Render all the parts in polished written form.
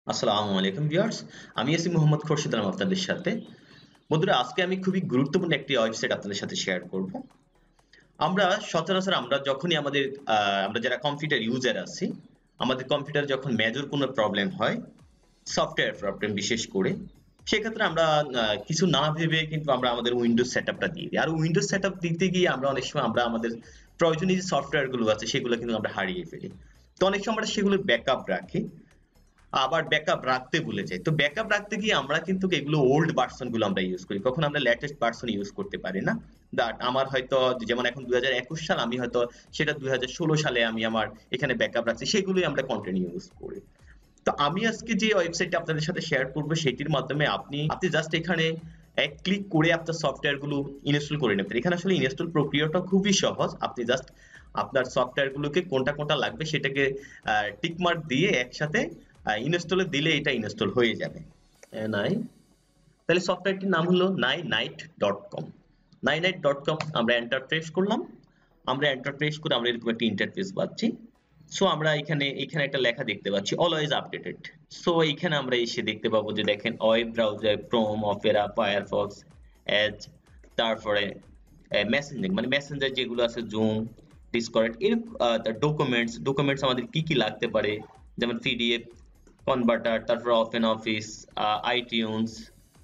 আসসালামু আলাইকুম ভিউয়ার্স। আমি আছি মোহাম্মদ খোরশেদ আলম আপনাদের সাথে। বন্ধুরা, আজকে আমি খুবই গুরুত্বপূর্ণ একটি ওয়েবসাইট আপনাদের সাথে শেয়ার করব। আমরা সচরাচর আমরা যখনই আমরা যারা কম্পিউটার ইউজার আছি, আমাদের কম্পিউটারে যখন মেজর কোনো প্রবলেম হয়, সফটওয়্যার প্রবলেম বিশেষ করে, সেক্ষেত্রে আমরা কিছু না ভেবে কিন্তু আমরা আমাদের উইন্ডোজ সেটআপটা দিয়ে দিই। আর উইন্ডোজ সেটআপ দিতে গিয়ে আমরা অনেক সময় আমরা আমাদের প্রয়োজনীয় যে সফটওয়্যার গুলো আছে সেগুলো কিন্তু আমরা হারিয়ে ফেলি। তো অনেক সময় আমরা সেগুলোর ব্যাকআপ রাখি। আবার ব্যাকআপ রাখতে ভুলে যাই। তো ব্যাকআপ রাখতে গিয়ে আমরা কিন্তু এগুলো ওল্ড ভার্সন গুলো আমরা ইউজ করি। কখনো আমরা লেটেস্ট ভার্সন ইউজ করতে পারি না। বাট আমার হয়তো যেমন এখন 2021 সাল, আমি হয়তো সেটা 2016 সালে আমি আমার এখানে ব্যাকআপ রাখছি, সেগুলোই আমরা কন্টিনিউ ইউজ করি। তো আমি আজকে যে ওয়েবসাইটটা আপনাদের সাথে শেয়ার করব সেটির মাধ্যমে আপনি জাস্ট এখানে এক ক্লিক করে আপনার সফটওয়্যার গুলো ইনস্টল করে নিতে পারেন। এখানে আসলে ইনস্টল প্রক্রিয়াটা খুবই সহজ। আপনি জাস্ট আপনার সফটওয়্যার গুলোকে কোনটা কোনটা লাগবে সেটাকে টিক মার্ক দিয়ে একসাথে ইনস্টলে দিলে এটা ইনস্টল হয়ে যাবে। নাই, তাহলে সফটওয়্যারটির নাম হলো নাইনাইট.কম। নাইনাইট.কম আমরা এন্টার প্রেস করলাম। আমরা এন্টার প্রেস করে আমরা এরকম একটা ইন্টারফেস পাচ্ছি। সো আমরা এখানে একটা লেখা দেখতে পাচ্ছি অলওয়েজ আপডেটেড। সো এখানে আমরা এসে দেখতে পাবো যে দেখেন web browser, Chrome, Opera, Firefox, Edge, তারপরে মেসেঞ্জিং মানে মেসেঞ্জার যেগুলো আছে, জুম, ডিসকর্ড, এর ডকুমেন্টস আমাদের কি কি লাগতে পারে, যেমন পিডিএফ কনভার্টার, তারপর ওপেন অফিস, আইটিউনস,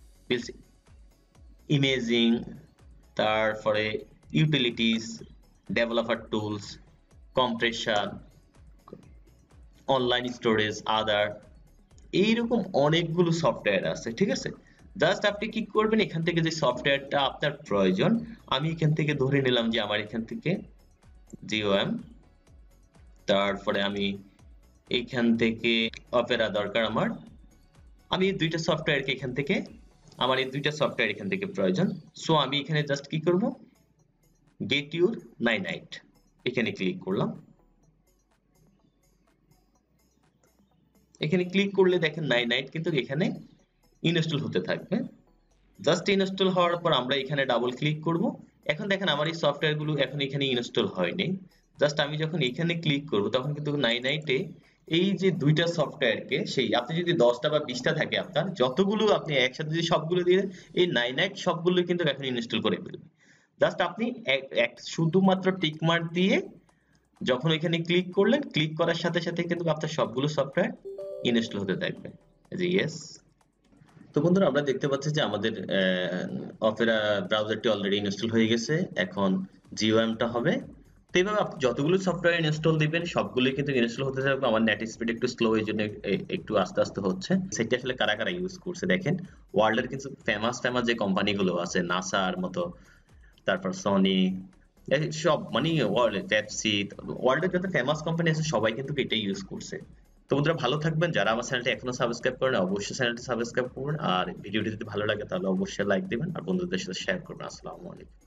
ইমেজিং, তারপরে utilities, developer tools, compression, online storage, other, এইরকম অনেকগুলো সফটওয়্যার আছে, ঠিক আছে। জাস্ট আপনি কি করবেন, এখান থেকে যে সফটওয়্যারটা আপনার প্রয়োজন, আমি এখান থেকে ধরে নিলাম যে আমার এখান থেকে জিওএম, তারপরে আমি এইখান থেকে অপেরা দরকার আমার। আমি এই দুইটা সফটওয়্যারকে এখান থেকে আমার এই দুইটা সফটওয়্যার এখান থেকে প্রয়োজন। সো আমি এখানে জাস্ট কি করব, গেট ইউর নাইনাইট, এখানে ক্লিক করলাম। এখানে ক্লিক করলে দেখেন নাইনাইট কিন্তু এখানে ইনস্টল হতে থাকবে। জাস্ট ইনস্টল হওয়ার পর আমরা এখানে ডাবল ক্লিক করব। এখন দেখেন আমার এই সফটওয়্যার গুলো এখন এখানে ইনস্টল হয়নি। জাস্ট আমি যখন এখানে ক্লিক করব তখন কিন্তু নাইনাইটে এই যে দুইটা সফটওয়্যারকে, সেই আপনি যদি 10টা বা 20টা থাকে, আপনার যতগুলো আপনি একসাথে যদি সবগুলো দিয়ে দেন, এই নাইনাইট সবগুলো কিন্তু এখন ইনস্টল করে ফেলবে। জাস্ট আপনি শুধুমাত্র টিক মার্ক দিয়ে যখন এখানে ক্লিক করলেন, ক্লিক করার সাথে সাথে কিন্তু আপনার সবগুলো সফটওয়্যার ইনস্টল হতে থাকবে। জি ইয়েস। তো বন্ধুরা, আমরা দেখতে পাচ্ছি যে আমাদের অপেরা ব্রাউজারটি অলরেডি ইনস্টল হয়ে গেছে। এখন জিওএমটা হবে। তো এইভাবে আপনি যতগুলো সফটওয়্যার ইনস্টল দিবেন সবগুলোই কিন্তু ইনস্টল হতে থাকবে। আমার নেট স্পিড একটু স্লো, এই জন্য একটু আস্তে আস্তে হচ্ছে। সেটা আসলে কারা কারা ইউজ করছে দেখেন, ওয়ার্ল্ডের কিছু ফেমাস ফেমাস যে কোম্পানিগুলো আছে, নাসার মতো, তারপর সনি, সব মানে ওয়ার্ল্ডের পেপসি, ওয়ার্ল্ডের যত ফেমাস কোম্পানি আছে সবাই কিন্তু এটা ইউজ করছে। তো বন্ধুরা, ভালো থাকবেন। যারা আমার চ্যানেলটা এখনো সাবস্ক্রাইব করেন অবশ্যই চ্যানেলটা সাবস্ক্রাইব করবেন, আর ভিডিওটি যদি ভালো লাগে তাহলে অবশ্যই লাইক দিবেন আর বন্ধুদের সাথে শেয়ার করবেন। আসসালামু আলাইকুম।